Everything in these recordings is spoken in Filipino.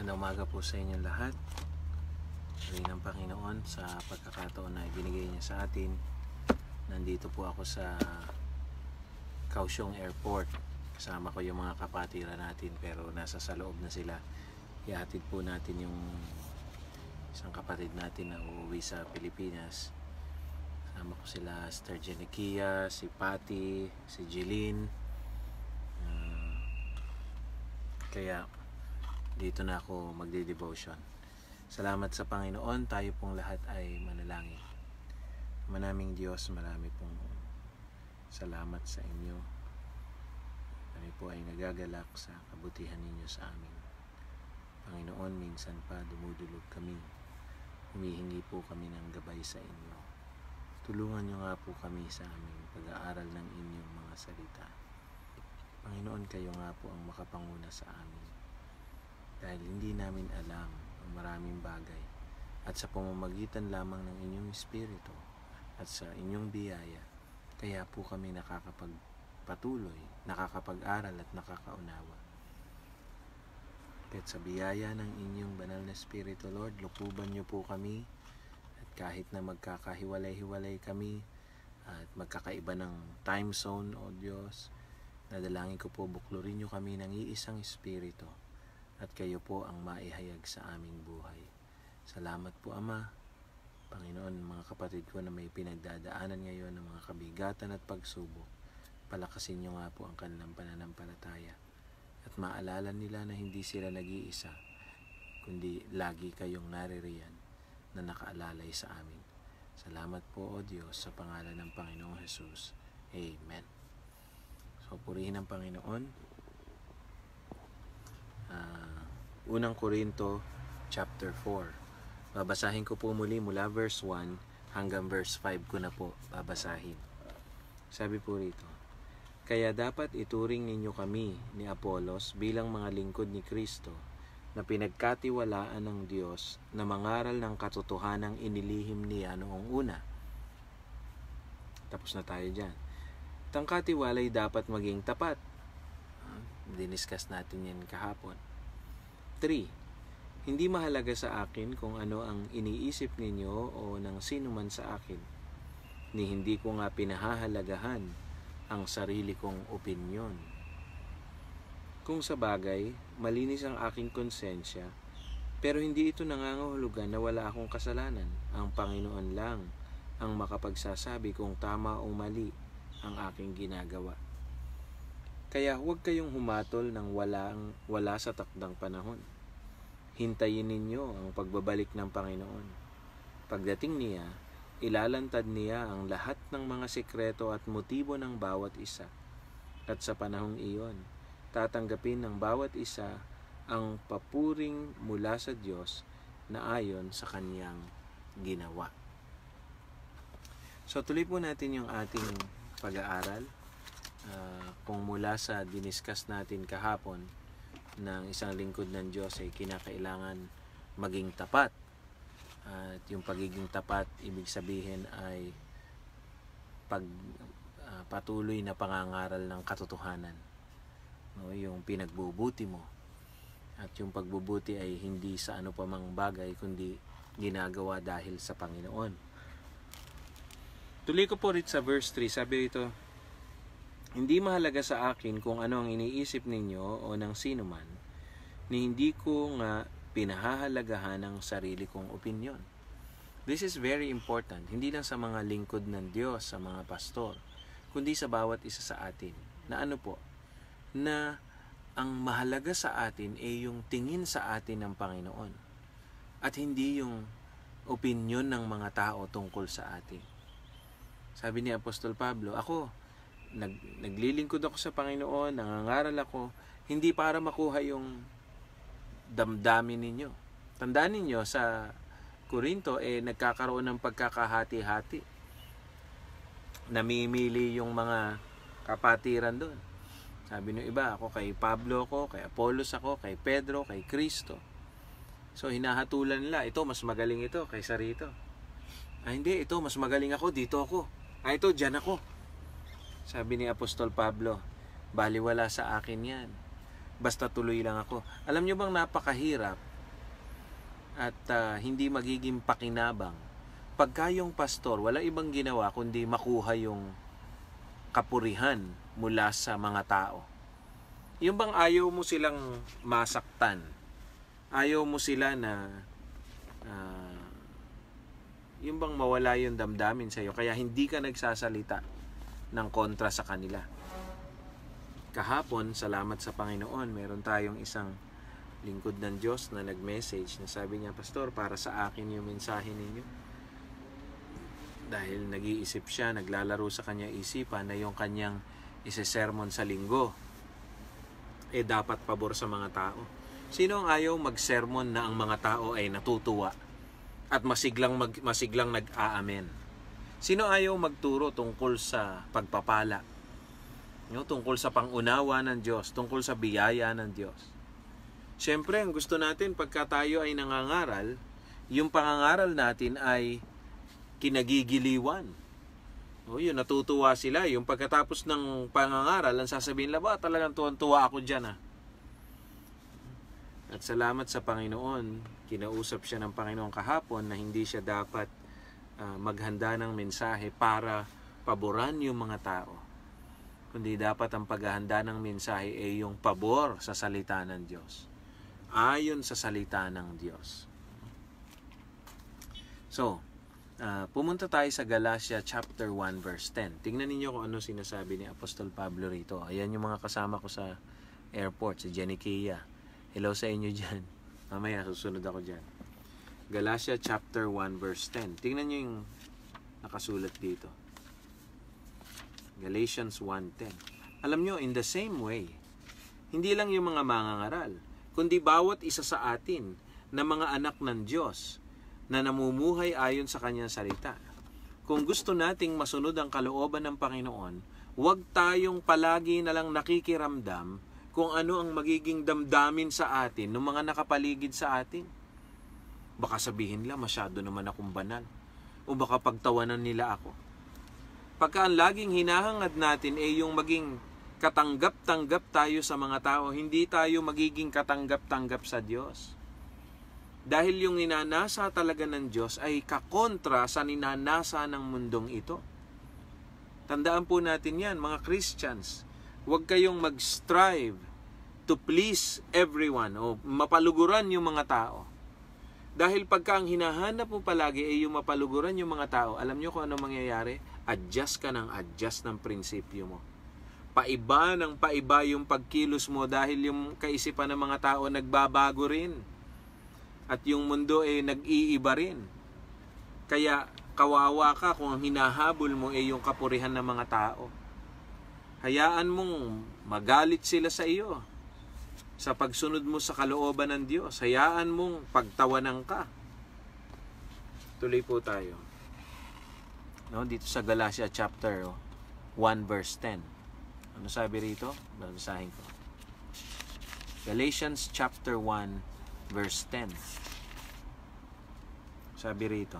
Magandang umaga po sa inyong lahat. Rin ng Panginoon sa pagkakataon na ibinigay niya sa atin. Nandito po ako sa Kaohsiung Airport. Kasama ko yung mga kapatira natin pero nasa sa loob na sila. Ihatid po natin yung isang kapatid natin na uuwi sa Pilipinas. Kasama ko sila Sister Jenikia, si Patty, si Jeline. Kaya dito na ako magde-devotion. Salamat sa Panginoon, tayo pong lahat ay manalangin. Manaming Diyos, marami pong salamat sa inyo. Kami po ay nagagalak sa kabutihan ninyo sa amin. Panginoon, minsan pa dumudulog kami. Humihingi po kami ng gabay sa inyo. Tulungan nyo nga po kami sa aming pag-aaral ng inyong mga salita. Panginoon, kayo nga po ang makapanguna sa amin. Dahil hindi namin alam ang maraming bagay at sa pamamagitan lamang ng inyong Espiritu at sa inyong biyaya, kaya po kami nakakapagpatuloy, nakakapag-aral at nakakaunawa. Kahit sa biyaya ng inyong banal na Espiritu, Lord, lukuban niyo po kami at kahit na magkakahiwalay-hiwalay kami at magkakaiba ng time zone, O Diyos, nadalangin ko po buklurin niyo kami ng iisang Espiritu at kayo po ang maihayag sa aming buhay. Salamat po, Ama. Panginoon, mga kapatid ko na may pinagdadaanan ngayon ng mga kabigatan at pagsubok, palakasin niyo nga po ang kanilang pananampalataya at maalala nila na hindi sila nag-iisa, kundi lagi kayong naririyan na nakaalalay sa amin. Salamat po, O Diyos, sa pangalan ng Panginoong Jesus. Amen. So, purihin ang Panginoon. Unang Korinto chapter 4. Babasahin ko po muli mula verse 1 hanggang verse 5 ko na po babasahin. Sabi po rito, kaya dapat ituring ninyo kami ni Apolos bilang mga lingkod ni Kristo na pinagkatiwalaan ng Diyos na mangaral ng katotohanang inilihim niya noong una. Tapos na tayo dyan. Tangkatiwalay dapat maging tapat. Diniscuss natin yan kahapon. 3. Hindi mahalaga sa akin kung ano ang iniisip ninyo o ng sino man sa akin, ni hindi ko nga pinahahalagahan ang sarili kong opinyon. Kung sa bagay, malinis ang aking konsensya, pero hindi ito nangangahulugan na wala akong kasalanan. Ang Panginoon lang ang makapagsasabi kung tama o mali ang aking ginagawa. Kaya huwag kayong humatol ng wala sa takdang panahon. Hintayin ninyo ang pagbabalik ng Panginoon. Pagdating niya, ilalantad niya ang lahat ng mga sekreto at motibo ng bawat isa. At sa panahong iyon, tatanggapin ng bawat isa ang papuring mula sa Diyos na ayon sa kanyang ginawa. So tuloy po natin yung ating pag-aaral. Kung mula sa diniscuss natin kahapon ng isang lingkod ng Diyos ay kinakailangan maging tapat. At yung pagiging tapat, ibig sabihin ay patuloy na pangangaral ng katotohanan. No, yung pinagbubuti mo. At yung pagbubuti ay hindi sa ano pa mang bagay, kundi ginagawa dahil sa Panginoon. Tuloy ko po rin sa verse 3, sabi rito, hindi mahalaga sa akin kung ano ang iniisip ninyo o ng sino man, ni hindi ko nga pinahahalagahan ang sarili kong opinyon. This is very important, hindi lang sa mga lingkod ng Diyos, sa mga pastor, kundi sa bawat isa sa atin. Na ano po? Na ang mahalaga sa atin ay yung tingin sa atin ng Panginoon at hindi yung opinyon ng mga tao tungkol sa atin. Sabi ni Apostol Pablo, naglilingkod ako sa Panginoon, nangangaral ako, hindi para makuha yung damdamin ninyo. Tandaan ninyo, sa Korinto, nagkakaroon ng pagkakahati-hati. Namimili yung mga kapatiran doon. Sabi nyo iba, ako kay Pablo ako, kay Apollos ako, kay Pedro, kay Kristo. So hinahatulan nila, ito mas magaling ito kaysa rito. Hindi, ito mas magaling ako, dito ako. Ito, dyan ako. Sabi ni Apostol Pablo, baliwala sa akin yan. Basta tuloy lang ako. Alam nyo bang napakahirap at hindi magiging pakinabang pagka yung pastor wala ibang ginawa kundi makuha yung kapurihan mula sa mga tao. Yung bang ayaw mo silang masaktan, ayaw mo sila na yung bang mawala yung damdamin sa'yo, kaya hindi ka nagsasalita ng kontra sa kanila. Kahapon, salamat sa Panginoon, meron tayong isang lingkod ng Diyos na nag-message na sabi niya, Pastor, para sa akin yung mensahe ninyo. Dahil nag-iisip siya, naglalaro sa kanya isipan na yung kanyang ise-sermon sa linggo dapat pabor sa mga tao. Sino ang ayaw mag-sermon na ang mga tao ay natutuwa at masiglang nag-aamen? Sino ayaw magturo tungkol sa pagpapala? Tungkol sa pangunawa ng Diyos, tungkol sa biyaya ng Diyos. Siyempre, ang gusto natin pagka tayo ay nangangaral, yung pangangaral natin ay kinagigiliwan. Yun, natutuwa sila. Yung pagkatapos ng pangangaral, ang sasabihin nila, talagang tuwan-tuwa ako dyan. At salamat sa Panginoon, kinausap siya ng Panginoon kahapon na hindi siya dapat maghanda ng mensahe para paboran yung mga tao. Kundi dapat ang paghahanda ng mensahe ay yung pabor sa salita ng Diyos. Ayon sa salita ng Diyos. So, pumunta tayo sa Galatia chapter 1 verse 10. Tingnan ninyo kung ano sinasabi ni Apostol Pablo rito. Ayan yung mga kasama ko sa airport, si Janikia. Hello sa inyo dyan. Mamaya susunod ako dyan. Galatia chapter 1 verse 10. Tingnan nyo yung nakasulat dito. Galatians 1:10. Alam nyo, in the same way, hindi lang yung mga mangangaral, kundi bawat isa sa atin na mga anak ng Diyos na namumuhay ayon sa kanyang salita. Kung gusto nating masunod ang kalooban ng Panginoon, huwag tayong palagi na lang nakikiramdam kung ano ang magiging damdamin sa atin ng mga nakapaligid sa atin. Baka sabihin nila, masyado naman akong banal. O baka pagtawanan nila ako. Pagka ang laging hinahangad natin ay yung maging katanggap-tanggap tayo sa mga tao, hindi tayo magiging katanggap-tanggap sa Diyos. Dahil yung ninanasa talaga ng Diyos ay kakontra sa ninanasa ng mundong ito. Tandaan po natin yan, mga Christians. Huwag kayong mag-strive to please everyone o mapaluguran yung mga tao. Dahil pagka ang hinahanap mo palagi ay yung mapaluguran yung mga tao, alam nyo kung ano mangyayari? Adjust ka ng adjust ng prinsipyo mo. Paiba ng paiba yung pagkilos mo dahil yung kaisipan ng mga tao nagbabago rin. At yung mundo ay nag-iiba rin. Kaya kawawa ka kung ang hinahabol mo ay yung kapurihan ng mga tao. Hayaan mong magalit sila sa iyo sa pagsunod mo sa kalooban ng Diyos. Hayaan mong pagtawanan ka. Tuloy po tayo. Dito sa Galatia chapter 1 verse 10. Ano sabi rito? Basahin ko. Galatians chapter 1 verse 10. Sabi rito,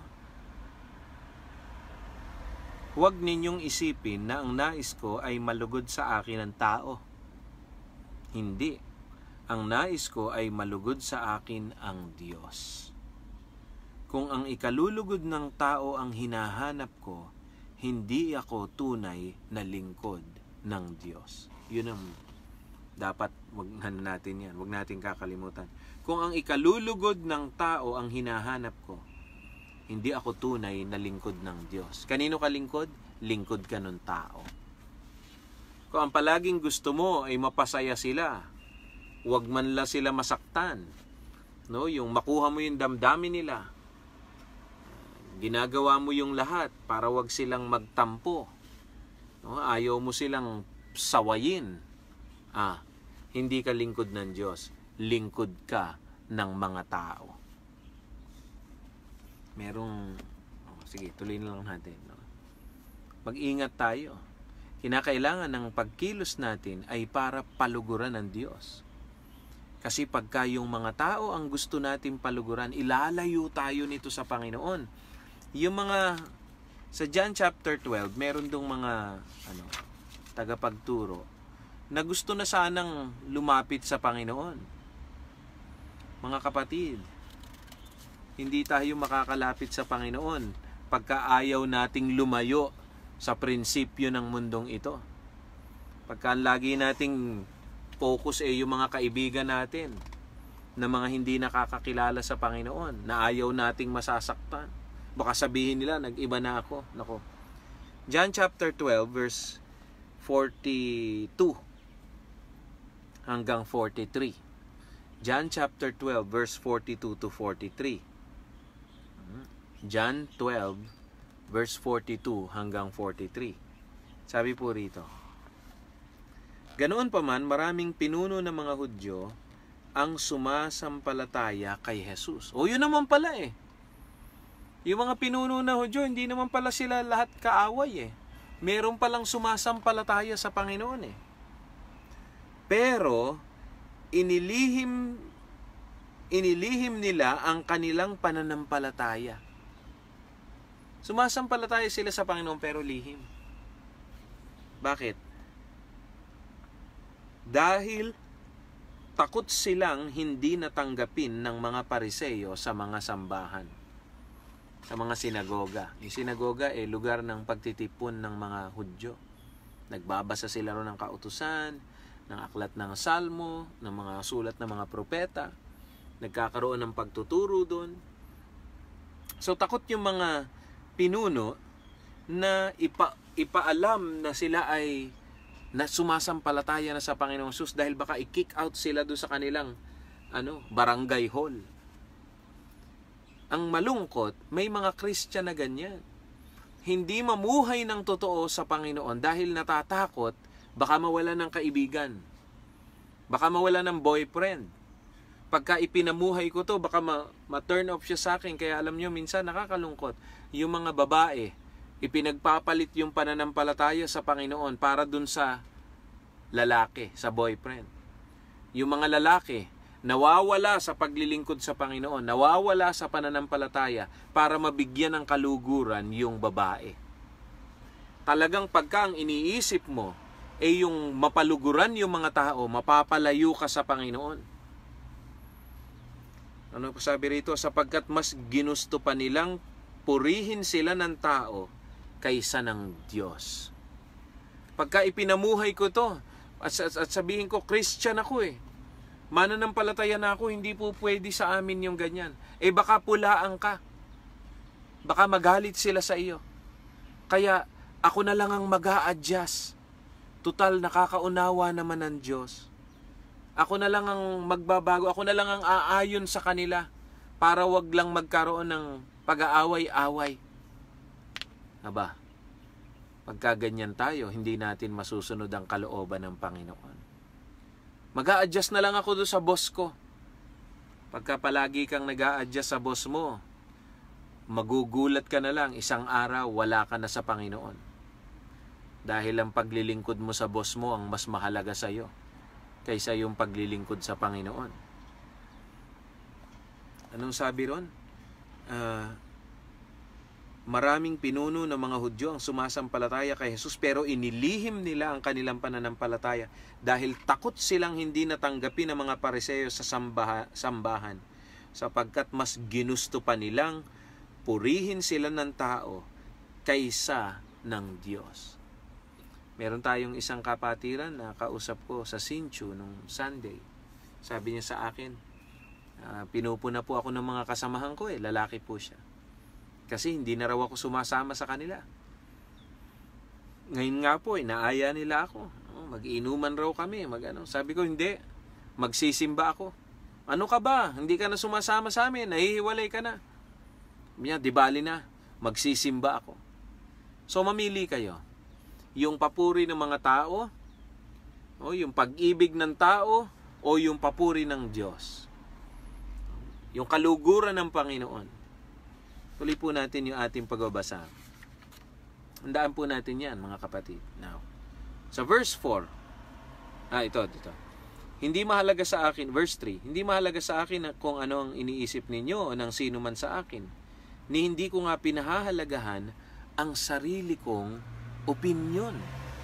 huwag ninyong isipin na ang nais ko ay malugod sa akin ang tao. Hindi. Ang nais ko ay malugod sa akin ang Diyos. Kung ang ikalulugod ng tao ang hinahanap ko, hindi ako tunay na lingkod ng Diyos. Yun ang dapat, wag natin yan. Wag natin kakalimutan. Kung ang ikalulugod ng tao ang hinahanap ko, hindi ako tunay na lingkod ng Diyos. Kanino ka lingkod? Lingkod ka ng tao. Kung ang palaging gusto mo ay mapasaya sila, wag man la sila masaktan, yung makuha mo yung damdamin nila, ginagawa mo yung lahat para wag silang magtampo, ayaw mo silang sawayin, hindi ka lingkod ng Diyos, lingkod ka ng mga tao. Sige, tuloy na lang natin. Mag-ingat tayo. Kinakailangan ng pagkilos natin ay para paluguran ng Diyos. Kasi pagka yung mga tao ang gusto natin paluguran, ilalayo tayo nito sa Panginoon. Yung mga, sa John chapter 12, meron dong mga tagapagturo na gusto na sanang lumapit sa Panginoon. Mga kapatid, hindi tayo makakalapit sa Panginoon pagka ayaw nating lumayo sa prinsipyo ng mundong ito. Pagka lagi nating focus yung mga kaibigan natin na mga hindi nakakakilala sa Panginoon, na ayaw nating masasaktan. Baka sabihin nila, nag-iba na ako. Nako. John chapter 12 verse 42 hanggang 43. John chapter 12 verse 42 to 43. John 12 verse 42 hanggang 43. Sabi po rito, ganoon pa man, maraming pinuno ng mga Hudyo ang sumasampalataya kay Jesus. O yun naman pala Yung mga pinuno na Hudyo, hindi naman pala sila lahat kaaway Meron palang sumasampalataya sa Panginoon Pero, inilihim nila ang kanilang pananampalataya. Sumasampalataya sila sa Panginoon pero lihim. Bakit? Dahil takot silang hindi natanggapin ng mga Pariseyo sa mga sambahan, sa mga sinagoga. Yung sinagoga lugar ng pagtitipon ng mga Hudyo. Nagbabasa sila ron ng kautusan, ng aklat ng salmo, ng mga sulat ng mga propeta. Nagkakaroon ng pagtuturo doon. So takot yung mga pinuno na ipaalam na sila ay na sumasampalataya na sa Panginoong Jesus dahil baka i-kick out sila doon sa kanilang barangay hall. Ang malungkot, may mga Christian na ganyan. Hindi mamuhay ng totoo sa Panginoon dahil natatakot baka mawala ng kaibigan. Baka mawala ng boyfriend. Pagka ipinamuhay ko to, baka ma-turn off siya sa akin. Kaya alam nyo, minsan nakakalungkot. Yung mga babae, ipinagpapalit yung pananampalataya sa Panginoon para dun sa lalaki, sa boyfriend. Yung mga lalaki, nawawala sa paglilingkod sa Panginoon, nawawala sa pananampalataya para mabigyan ng kaluguran yung babae. Talagang pagka ang iniisip mo yung mapaluguran yung mga tao, mapapalayo ka sa Panginoon. Ano pa sabi rito? Sapagkat mas ginusto pa nilang purihin sila ng tao kaysa ng Diyos. Pagka ipinamuhay ko to, at sabihin ko, Christian ako mananampalataya na ako, hindi po pwede sa amin yung ganyan. Baka pulaan ka. Baka magalit sila sa iyo. Kaya ako na lang ang mag-a-adjust. Tutal, nakakaunawa naman ng Diyos. Ako na lang ang magbabago. Ako na lang ang aayon sa kanila para wag lang magkaroon ng pag-aaway-away. Aba, pagka ganyan tayo, hindi natin masusunod ang kalooban ng Panginoon. Mag-a-adjust na lang ako doon sa boss ko. Pagka palagi kang nag-a-adjust sa boss mo, magugulat ka na lang, isang araw wala ka na sa Panginoon. Dahil ang paglilingkod mo sa boss mo ang mas mahalaga sa iyo kaysa yung paglilingkod sa Panginoon. Anong sabi ron? Maraming pinuno ng mga Hudyo ang sumasampalataya kay Jesus pero inilihim nila ang kanilang pananampalataya dahil takot silang hindi natanggapin ng mga Pariseyo sa sambahan sapagkat mas ginusto pa nilang purihin sila ng tao kaysa ng Diyos. Meron tayong isang kapatiran na kausap ko sa Sinchu nung Sunday. Sabi niya sa akin, pinupuna po ako ng mga kasamahan ko lalaki po siya. Kasi hindi na raw ako sumasama sa kanila. Ngayon nga po, naaya nila ako. Mag-inuman raw kami. Sabi ko, hindi. Magsisimba ako. Ano ka ba? Hindi ka na sumasama sa amin. Nahihiwalay ka na. Di bali na. Magsisimba ako. So, mamili kayo. Yung papuri ng mga tao, o yung pag-ibig ng tao, o yung papuri ng Diyos. Yung kaluguran ng Panginoon. Tuloy po natin yung ating pagbabasa. Handaan po natin yan, mga kapatid. Now, sa verse 4, ito. Hindi mahalaga sa akin, verse 3, hindi mahalaga sa akin kung ano ang iniisip ninyo o ng sino man sa akin. Ni hindi ko nga pinahahalagahan ang sarili kong opinyon.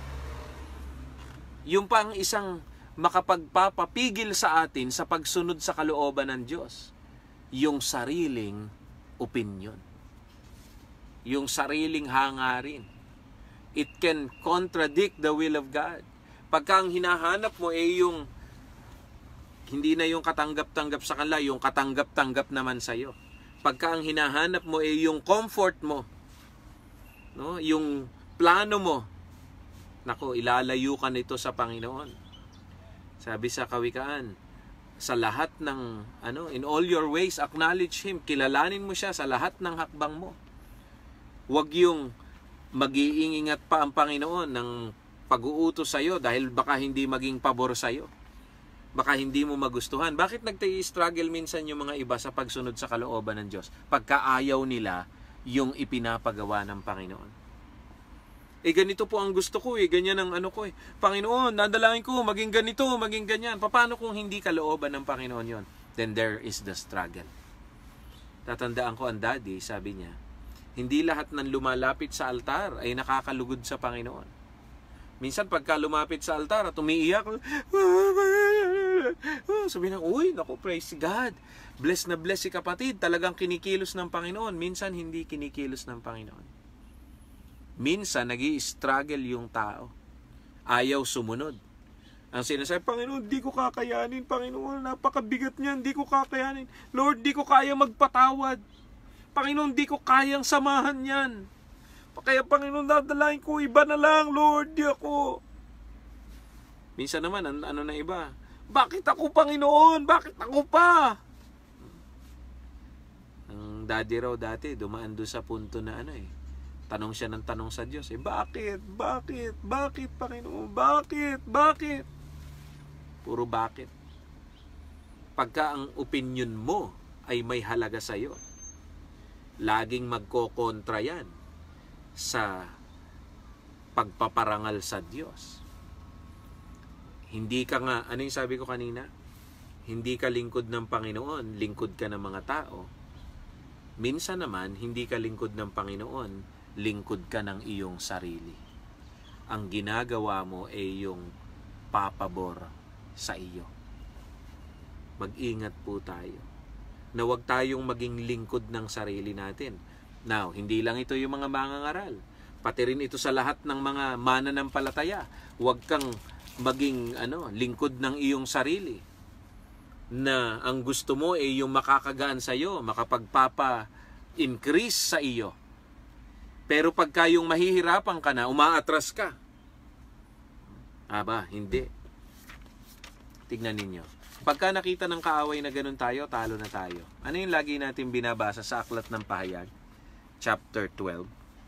Yung pang isang makapagpapapigil sa atin sa pagsunod sa kalooban ng Diyos. yung sariling opinion, yung sariling hangarin. It can contradict the will of God. Pagka ang hinahanap mo ay yung hindi na yung katanggap-tanggap sa kanila, yung katanggap-tanggap naman sa'yo. Pagka ang hinahanap mo ay yung comfort mo, no? Yung plano mo, nako, ilalayo ka nito sa Panginoon. Sabi sa Kawikaan, sa lahat ng, in all your ways, acknowledge Him. Kilalanin mo siya sa lahat ng hakbang mo. Huwag yung mag-iingat pa ang Panginoon ng pag-uutos sa'yo dahil baka hindi maging pabor sa'yo. Baka hindi mo magustuhan. Bakit nagti-struggle minsan yung mga iba sa pagsunod sa kalooban ng Diyos? Pagka ayaw nila yung ipinapagawa ng Panginoon. Ganito po ang gusto ko ganyan ang ko Panginoon, dadalangin ko, maging ganito, maging ganyan. Paano kung hindi kalooban ng Panginoon yon? Then there is the struggle. Tatandaan ko ang daddy, sabi niya, hindi lahat ng lumalapit sa altar ay nakakalugod sa Panginoon. Minsan pagka lumapit sa altar at umiiyak, sabi na, uy, naku, praise God. Bless na bless si kapatid. Talagang kinikilos ng Panginoon. Minsan hindi kinikilos ng Panginoon. Minsan nag-i-struggle yung tao. Ayaw sumunod. Ang sinasabi, Panginoon, di ko kakayanin. Panginoon, napakabigat niyan. Di ko kakayanin. Lord, di ko kaya magpatawad. Panginoon, di ko kayang samahan yan. Kaya Panginoon, dadalahin ko, iba na lang, Lord, di ako. Minsan naman, ano na iba? Bakit ako, Panginoon? Bakit ako pa? Ang daddy raw dati, dumaan doon sa punto na tanong siya ng tanong sa Diyos. Bakit? Bakit? Bakit, Panginoon? Bakit? Bakit? Puro bakit. Pagka ang opinion mo ay may halaga sa iyo, laging magkokontra yan sa pagpaparangal sa Diyos. Hindi ka nga, ano yung sabi ko kanina? Hindi ka lingkod ng Panginoon, lingkod ka ng mga tao. Minsan naman, hindi ka lingkod ng Panginoon, lingkod ka ng iyong sarili. Ang ginagawa mo ay yung papabor sa iyo. Mag-ingat po tayo na huwag tayong maging lingkod ng sarili natin. Now, hindi lang ito yung mga mangangaral. Pati rin ito sa lahat ng mga mananampalataya. Huwag kang maging lingkod ng iyong sarili. Na ang gusto mo ay yung makakagaan sa iyo, makapagpapa-increase sa iyo. Pero pagka yung mahihirapan ka na, umaatras ka. Hindi. Tignan ninyo. Pagka nakita ng kaaway na ganun tayo, talo na tayo. Ano yung lagi natin binabasa sa Aklat ng Pahayag? Chapter 12.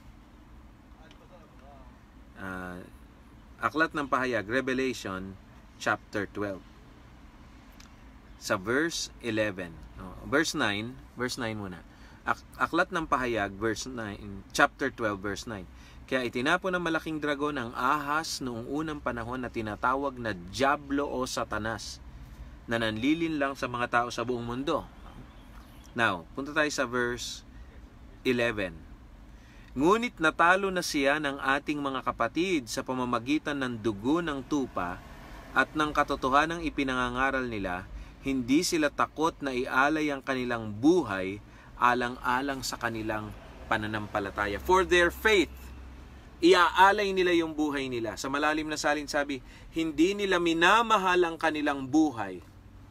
Aklat ng Pahayag, Revelation, chapter 12. Sa verse 11. Verse 9 muna. Aklat ng Pahayag, verse 9, chapter 12, verse 9. Kaya itinapon ng malaking dragon ang ahas noong unang panahon na tinatawag na Diablo o Satanas, na nanlilin lang sa mga tao sa buong mundo. Now, punta tayo sa verse 11. Ngunit natalo na siya ng ating mga kapatid sa pamamagitan ng dugo ng tupa at ng katotohanang ipinangangaral nila. Hindi sila takot na ialay ang kanilang buhay alang-alang sa kanilang pananampalataya. For their faith, iaalay nila yung buhay nila. Sa malalim na salin sabi, hindi nila minamahal ang kanilang buhay.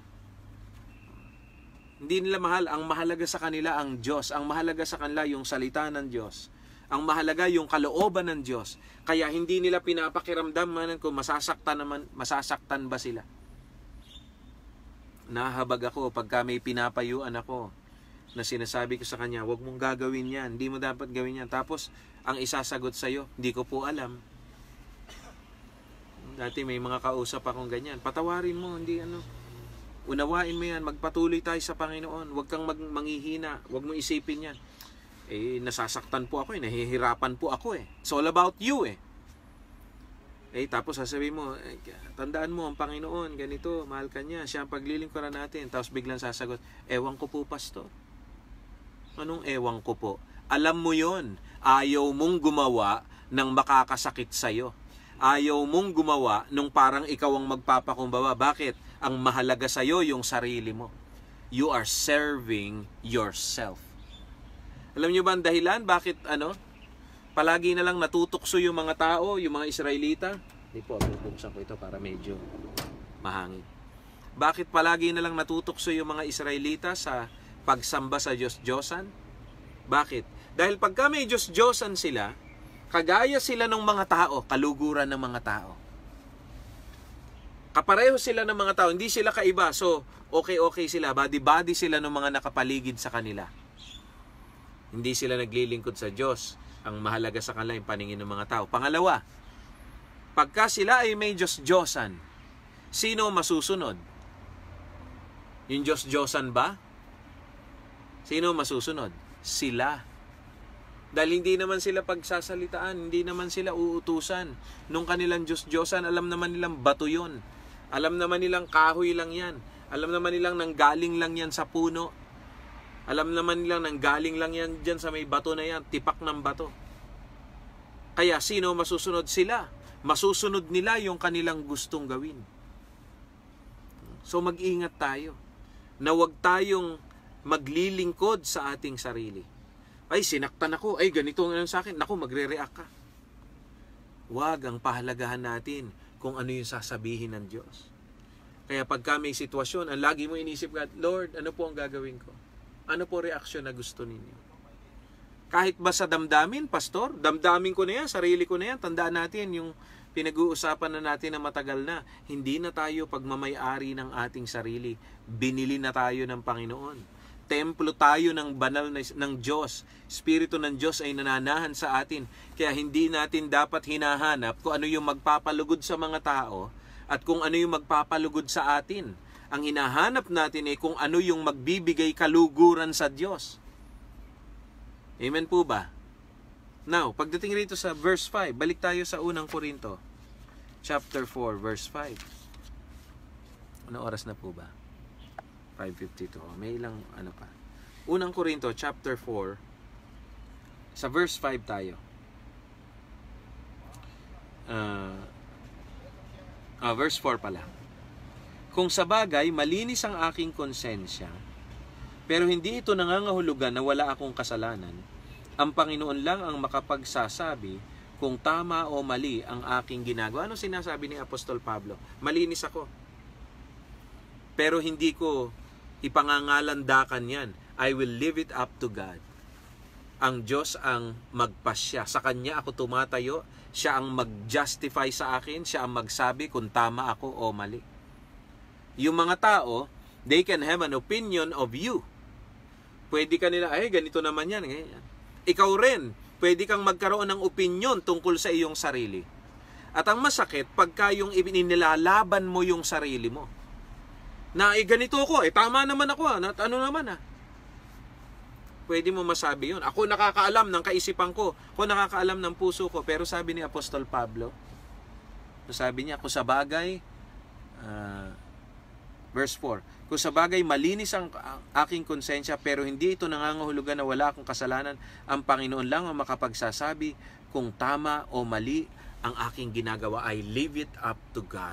Hindi nila mahal. Ang mahalaga sa kanila ang Diyos. Ang mahalaga sa kanila yung salita ng Diyos. Ang mahalaga yung kalooban ng Diyos. Kaya hindi nila pinapakiramdam kung masasaktan ba sila. Nahabag ako pagka may pinapayuan ako na sinasabi ko sa kanya, huwag mong gagawin yan. Hindi mo dapat gawin yan. Tapos, ang isasagot sa'yo, hindi ko po alam. Dati may mga kausap akong ganyan. Patawarin mo, hindi unawain mo yan, magpatuloy tayo sa Panginoon. Huwag kang manghihina, huwag mo isipin yan. Nasasaktan po ako nahihirapan po ako It's all about you tapos sasabihin mo, tandaan mo, ang Panginoon, ganito, mahal ka niya, siya ang paglilingkuran natin. Tapos biglang sasagot, ewan ko po, pastor. Anong ewan ko po? Alam mo yon, ayaw mong gumawa ng makakasakit sa'yo. Ayaw mong gumawa nung parang ikaw ang magpapakumbaba. Bakit? Ang mahalaga sa'yo yung sarili mo. You are serving yourself. Alam niyo ba ang dahilan? Bakit palagi na lang natutukso yung mga tao, yung mga Israelita? Hindi po, bubuksan ko ito para medyo mahangin. Bakit palagi na lang natutukso yung mga Israelita sa pagsamba sa Diyos-Diyosan? Bakit? Dahil pagka may Diyos-Diyosan sila, kagaya sila ng mga tao, kaluguran ng mga tao. Kapareho sila ng mga tao, hindi sila kaiba. So, okay sila, body-body sila ng mga nakapaligid sa kanila. Hindi sila naglilingkod sa Diyos. Ang mahalaga sa kanila yung paningin ng mga tao. Pangalawa, pagka sila ay may Diyos-Diyosan, sino masusunod? Yung Diyos-Diyosan ba? Sino masusunod? Sila. Dahil hindi naman sila pagsasalitaan, hindi naman sila uutusan. Nung kanilang Diyos-Diyosan, alam naman nilang bato yun. Alam naman nilang kahoy lang yan. Alam naman nilang nanggaling lang yan sa puno. Alam naman nilang nanggaling lang yan dyan sa may bato na yan, tipak ng bato. Kaya sino masusunod? Sila. Masusunod nila yung kanilang gustong gawin. So mag-ingat tayo na huwag tayong maglilingkod sa ating sarili. Ay, sinaktan ako. Ay, ganito ang sa akin. Naku, magre-react ka. Huwag, ang pahalagahan natin kung ano yung sasabihin ng Diyos. Kaya pagka may sitwasyon, ang lagi mo inisip ka, Lord, ano po ang gagawin ko? Ano po reaksyon na gusto ninyo? Kahit ba sa damdamin, Pastor, damdamin ko na yan, sarili ko na yan, tandaan natin yung pinag-uusapan na natin na matagal na. Hindi na tayo pagmamay-ari ng ating sarili. Binili na tayo ng Panginoon. Templo tayo ng banal ng Diyos. Espiritu ng Diyos ay nananahan sa atin. Kaya hindi natin dapat hinahanap kung ano yung magpapalugod sa mga tao at kung ano yung magpapalugod sa atin. Ang hinahanap natin ay kung ano yung magbibigay kaluguran sa Diyos. Amen po ba? Now, pagdating rito sa verse 5, balik tayo sa unang Korinto. Chapter 4, verse 5. Ano oras na po ba? 5:52. May ilang pa. Unang Korinto, chapter 4, sa verse 5 tayo. Verse 4 pala. Kung sabagay, malinis ang aking konsensya, pero hindi ito nangangahulugan na wala akong kasalanan, ang Panginoon lang ang makapagsasabi kung tama o mali ang aking ginagawa. Ano sinasabi ni Apostol Pablo? Malinis ako. Pero hindi ko ipangangalandakan yan. I will leave it up to God. Ang Diyos ang magpasya. Sa Kanya ako tumatayo. Siya ang mag-justify sa akin. Siya ang magsabi kung tama ako o mali. Yung mga tao, they can have an opinion of you. Pwede ka nila, ay ganito naman yan. Ikaw rin, pwede kang magkaroon ng opinion tungkol sa iyong sarili. At ang masakit, pagka yung inilalaban mo yung sarili mo. Na ganito ako, tama naman ako, ano naman Pwede mo masabi yun. Ako nakakaalam ng kaisipan ko, ako nakakaalam ng puso ko, pero sabi ni Apostol Pablo, sabi niya, kung sa bagay, verse 4, kung sa bagay malinis ang aking konsensya, pero hindi ito nangangahulugan na wala akong kasalanan, ang Panginoon lang ang makapagsasabi kung tama o mali ang aking ginagawa. I leave it up to God.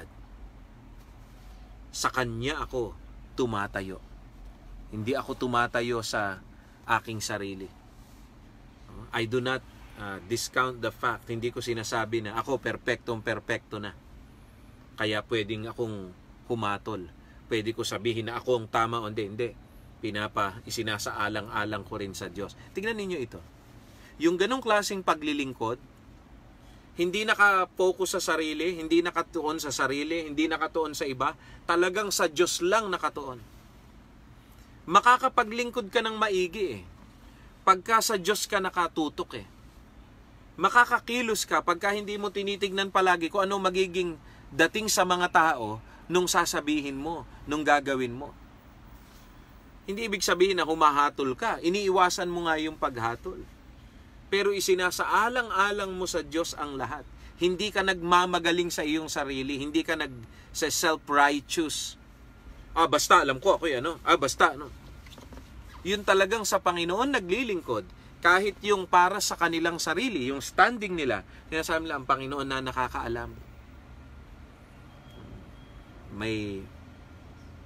Sa Kanya ako tumatayo. Hindi ako tumatayo sa aking sarili. I do not discount the fact. Hindi ko sinasabi na ako perpektong-perpekto na. Kaya pwedeng akong humatol. Pwede ko sabihin na ako ang tama o hindi. Isinasaalang-alang ko rin sa Diyos. Tingnan ninyo ito. Yung ganong klaseng paglilingkod, hindi nakapokus sa sarili, hindi nakatuon sa sarili, hindi nakatuon sa iba, talagang sa Diyos lang nakatuon. Makakapaglingkod ka ng maigi pagka sa Diyos ka nakatutok Makakakilos ka pagka hindi mo tinitignan palagi kung ano magiging dating sa mga tao nung sasabihin mo, nung gagawin mo. Hindi ibig sabihin na humahatol ka. Iniiwasan mo nga yung paghatol. Pero isinasaalang-alang mo sa Diyos ang lahat. Hindi ka nagmamagaling sa iyong sarili. Hindi ka sa self-righteous. Basta alam ko ako yan. Basta. Yun talagang sa Panginoon naglilingkod. Kahit yung para sa kanilang sarili, yung standing nila, sinasabi nila ang Panginoon na nakakaalam.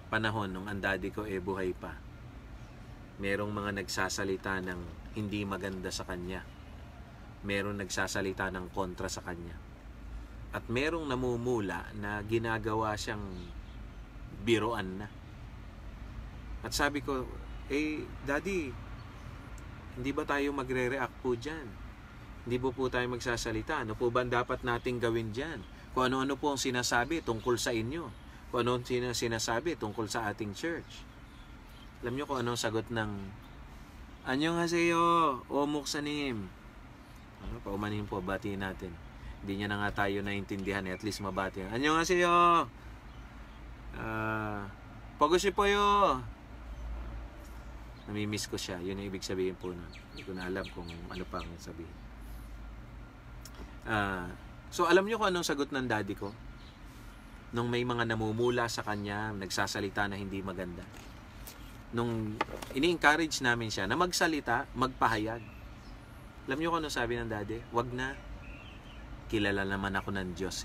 panahon nung ang daddy ko buhay pa, merong mga nagsasalita ng hindi maganda sa kanya. Merong nagsasalita ng kontra sa kanya. At merong namumula na ginagawa siyang biruan na. At sabi ko, daddy, hindi ba tayo magre-react po dyan? Hindi po tayo magsasalita? Ano po ba dapat nating gawin dyan? Kung ano-ano po ang sinasabi tungkol sa inyo. Kung ano ang sinasabi tungkol sa ating church. Alam nyo kung anong sagot ng Annyeonghaseyo, Omuksanim. Paumanin po, batiin natin. Hindi niya na nga tayo naintindihan, at least mabati. Annyeonghaseyo! Pagosipoyo! Namimiss ko siya. Yun ang ibig sabihin po nun. Hindi ko na alam kung ano pa ang sabihin. So alam nyo kung anong sagot ng daddy ko? Nung may mga namumula sa kanya, nagsasalita na hindi maganda. Nung ini-encourage namin siya na magsalita, magpahayag. Alam nyo kung anong sabi ng daddy? Wag na. Kilala naman ako ng Diyos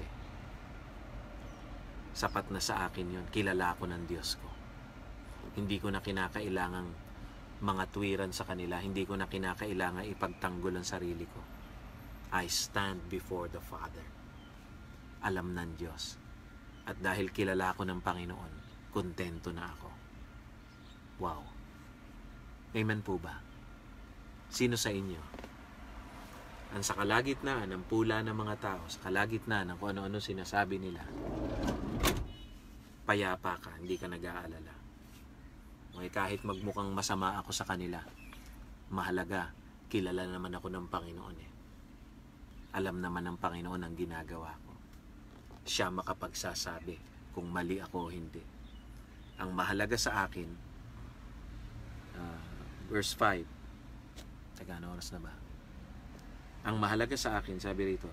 Sapat na sa akin yun. Kilala ako ng Diyos ko. Hindi ko na kinakailangang mga tuwiran sa kanila. Hindi ko na kinakailangan ipagtanggol ang sarili ko. I stand before the Father. Alam ng Diyos. At dahil kilala ko ng Panginoon, kontento na ako. Wow. Amen po ba? Sino sa inyo? Ang sa kalagitnaan ng pula ng mga tao, sa kalagitnaan ng kung ano-ano sinasabi nila, payapa ka, hindi ka nag-aalala. Okay, kahit magmukhang masama ako sa kanila, mahalaga, kilala naman ako ng Panginoon Alam naman ng Panginoon ang ginagawa ko. Siya makapagsasabi kung mali ako o hindi. Ang mahalaga sa akin, verse 5. Teka, ano oras na ba? Ang mahalaga sa akin, sabi rito,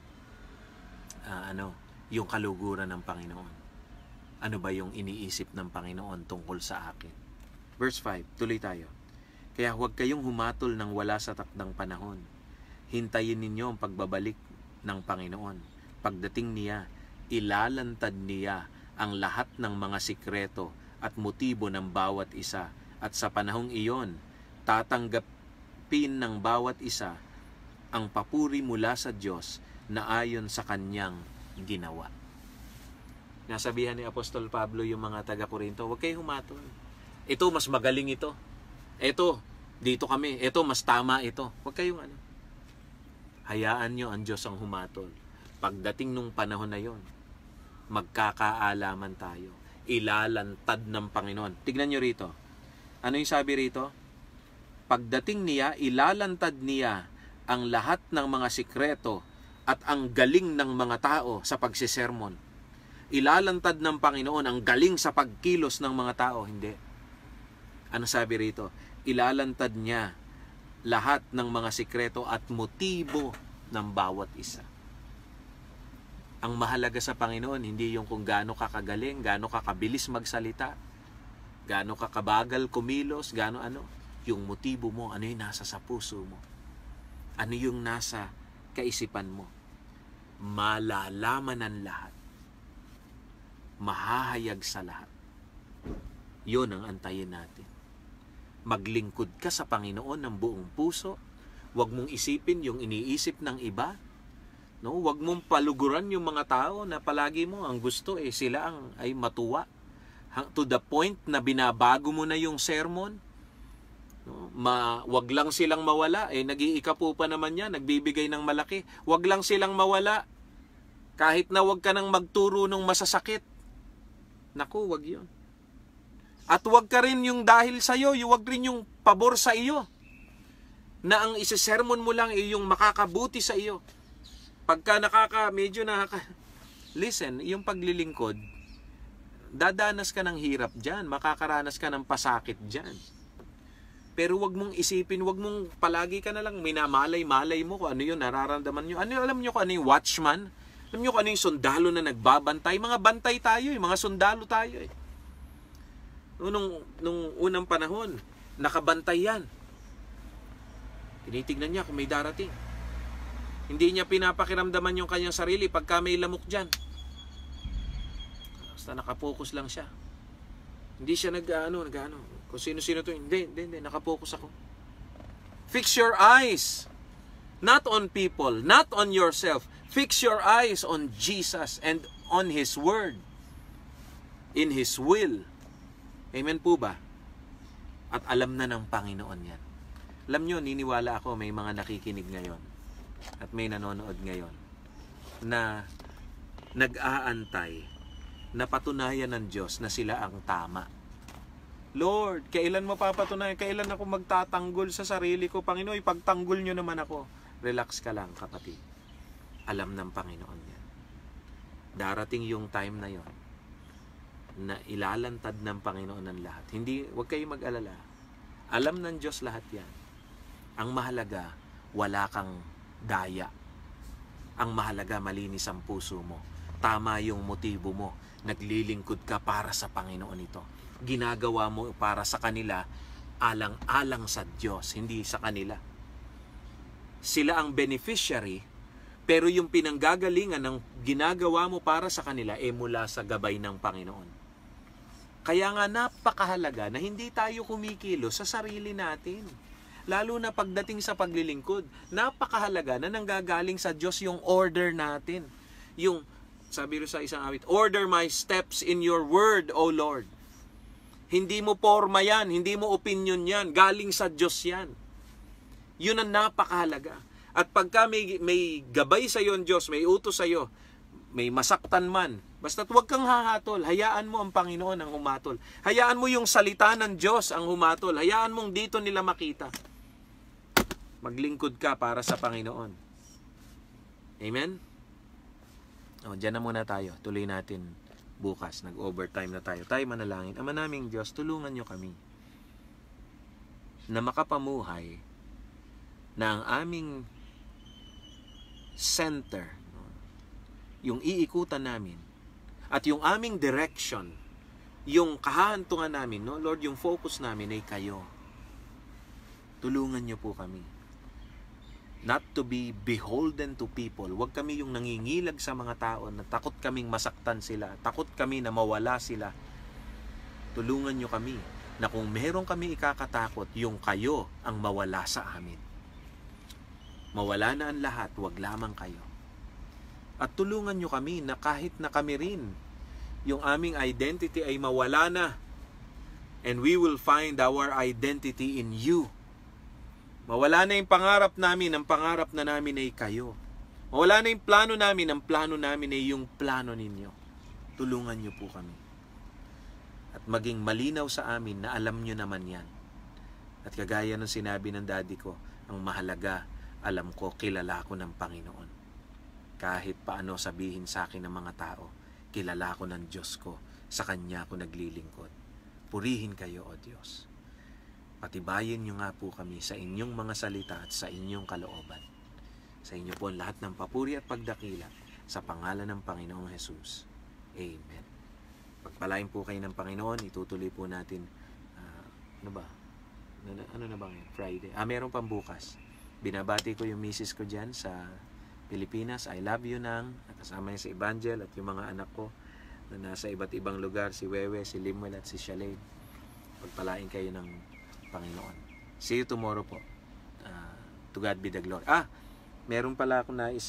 yung kaluguran ng Panginoon. Ano ba yung iniisip ng Panginoon tungkol sa akin? Verse 5, tuloy tayo. Kaya huwag kayong humatol ng wala sa takdang panahon. Hintayin ninyo ang pagbabalik ng Panginoon. Pagdating niya, ilalantad niya ang lahat ng mga sikreto at motibo ng bawat isa. At sa panahong iyon, tatanggapin ng bawat isa ang papuri mula sa Diyos na ayon sa kanyang ginawa. Nasabihan ni Apostol Pablo yung mga taga-Korinto, huwag kayo humatol. Ito, mas magaling ito. Ito, dito kami. Ito, mas tama ito. Huwag kayong hayaan nyo ang Diyos ang humatol. Pagdating nung panahon na yon, magkakaalaman tayo. Ilalantad ng Panginoon. Tignan nyo rito. Ano yung sabi rito? Pagdating niya, ilalantad niya ang lahat ng mga sikreto at ang galing ng mga tao sa pagsisermon. Ilalantad ng Panginoon ang galing sa pagkilos ng mga tao. Hindi. Ano sabi rito? Ilalantad niya lahat ng mga sikreto at motibo ng bawat isa. Ang mahalaga sa Panginoon, hindi yung kung gaano ka kagaling, gaano ka kabilis magsalita, gaano ka kabagal kumilos, gaano yung motibo mo, ano yung nasa sa puso mo. Ano yung nasa kaisipan mo? Malalaman ng lahat. Mahahayag sa lahat. Yun ang antayin natin. Maglingkod ka sa Panginoon ng buong puso. Huwag mong isipin yung iniisip ng iba. No? Huwag mong paluguran yung mga tao na palagi mo ang gusto sila ay matuwa. To the point na binabago mo na yung sermon. No? Wag lang silang mawala. Nag-iikapo pa naman yan. Nagbibigay ng malaki. Wag lang silang mawala. Kahit na wag ka nang magturo ng masasakit. Naku, wag yun. At wag ka rin yung dahil sa'yo. Wag rin yung pabor sa iyo. Na ang isa-sermon mo lang yung makakabuti sa iyo. Pagka listen, yung paglilingkod, dadanas ka ng hirap dyan. Makakaranas ka ng pasakit dyan. Pero wag mong isipin, wag mong palagi ka na lang minamalay-malay mo kung ano yun, nararamdaman nyo. Alam nyo kung ano yung watchman? Alam nyo kung ano yung sundalo na nagbabantay? Mga bantay tayo mga sundalo tayo Nung unang panahon, nakabantay yan. Tinitignan niya kung may darating. Hindi niya pinapakiramdaman yung kanyang sarili pagka may lamok dyan. Basta nakapokus lang siya. Hindi siya nag-ano, kung sino-sino to. Hindi, nakapokus ako. Fix your eyes. Not on people, not on yourself. Fix your eyes on Jesus and on His Word. In His will. Amen po ba? At alam na ng Panginoon yan. Alam nyo, niniwala ako may mga nakikinig ngayon at may nanonood ngayon na nag-aantay na patunayan ng Diyos na sila ang tama. Lord, kailan mo papatunayan? Kailan ako magtatanggol sa sarili ko? Panginoon, ipagtanggol nyo naman ako. Relax ka lang, kapatid. Alam ng Panginoon yan. Darating yung time na yon na ilalantad ng Panginoon ang lahat. Huwag kayong mag-alala. Alam ng Diyos lahat yan. Ang mahalaga, wala kang daya. Ang mahalaga, malinis ang puso mo. Tama yung motibo mo. Naglilingkod ka para sa Panginoon ito. Ginagawa mo para sa kanila, alang-alang sa Diyos, hindi sa kanila. Sila ang beneficiary, pero yung pinanggagalingan ng ginagawa mo para sa kanila mula sa gabay ng Panginoon. Kaya nga napakahalaga na hindi tayo kumikilos sa sarili natin. Lalo na pagdating sa paglilingkod, napakahalaga na nanggagaling sa Diyos yung order natin. Yung, sabi rin sa isang awit, order my steps in your word, O Lord. Hindi mo forma yan, hindi mo opinion yan, galing sa Diyos yan. Yun ang napakahalaga. At pagka may gabay sa iyo ang Diyos, may utos sa iyo, may masaktan man, basta't huwag kang hahatol, hayaan mo ang Panginoon ang humatol. Hayaan mo yung salita ng Diyos ang humatol. Hayaan mong dito nila makita. Maglingkod ka para sa Panginoon. Amen? Diyan na muna tayo. Tuloy natin bukas. Nag-overtime na tayo. Tayo manalangin. Ama naming Diyos, tulungan nyo kami na makapamuhay na ang aming center, yung iikutan namin, at yung aming direction, yung kahahantungan namin, no? Lord, yung focus namin ay kayo. Tulungan nyo po kami. Not to be beholden to people. Huwag kami yung nangingilag sa mga tao na takot kaming masaktan sila. Takot kami na mawala sila. Tulungan nyo kami na kung meron kami ikakatakot, yung kayo ang mawala sa amin. Mawala na ang lahat, huwag lamang kayo. At tulungan nyo kami na kahit na kami rin, yung aming identity ay mawala na. And we will find our identity in you. Mawala na yung pangarap namin, ang pangarap na namin ay kayo. Mawala na yung plano namin, ang plano namin ay yung plano ninyo. Tulungan nyo po kami. At maging malinaw sa amin na alam nyo naman yan. At kagaya ng sinabi ng daddy ko, ang mahalaga, alam ko, kilala ko ng Panginoon. Kahit paano sabihin sa akin ng mga tao, kilala ko ng Diyos ko, sa Kanya ako naglilingkod. Purihin kayo, O Diyos. Patibayin nyo nga po kami sa inyong mga salita at sa inyong kalooban. Sa inyo po lahat ng papuri at pagdakila sa pangalan ng Panginoong Jesus. Amen. Pagpalain po kayo ng Panginoon, itutuloy po natin, ano ba? Ano na ba ngayon? Friday. Meron pang bukas. Binabati ko yung misis ko dyan sa Pilipinas. I love you nang. Kasama niya sa Evangel at yung mga anak ko na nasa iba't ibang lugar. Si Wewe, si Limuel at si Shalane. Pagpalain kayo ng Panginoon. See you tomorrow po. To God be the glory. Meron pala ako nais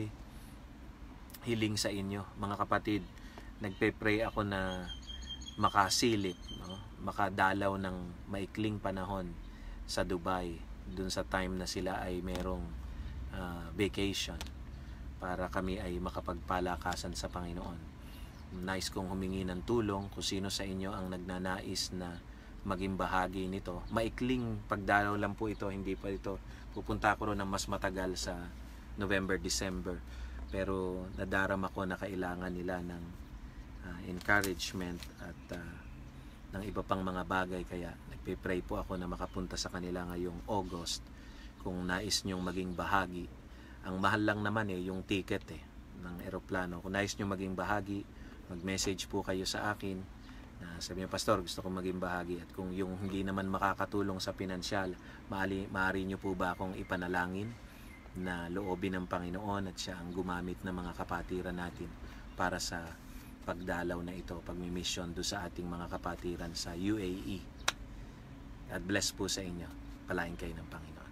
hiling sa inyo, mga kapatid. Nagpe-pray ako na makasilip, no? Makadalaw ng maikling panahon sa Dubai, dun sa time na sila ay merong vacation, para kami ay makapagpalakasan sa Panginoon. Nice kong humingi ng tulong kung sino sa inyo ang nagnanais na maging bahagi nito. Maikling pagdalaw lang po ito, hindi pa ito. Pupunta ako ron ng mas matagal sa November, December. Pero nadarama ko na kailangan nila ng encouragement at ng iba pang mga bagay. Kaya nagpe-pray po ako na makapunta sa kanila ngayong August kung nais nyong maging bahagi. Ang mahal lang naman yung ticket ng eroplano. Kung nais nyong maging bahagi, mag-message po kayo sa akin. Sabi niyo, Pastor, gusto kong maging bahagi. At kung yung hindi naman makakatulong sa pinansyal, maaari niyo po ba akong ipanalangin na loobin ng Panginoon at siya ang gumamit ng mga kapatiran natin para sa pagdalaw na ito, pagmi-mission do sa ating mga kapatiran sa UAE. God bless po sa inyo. Palain kayo ng Panginoon.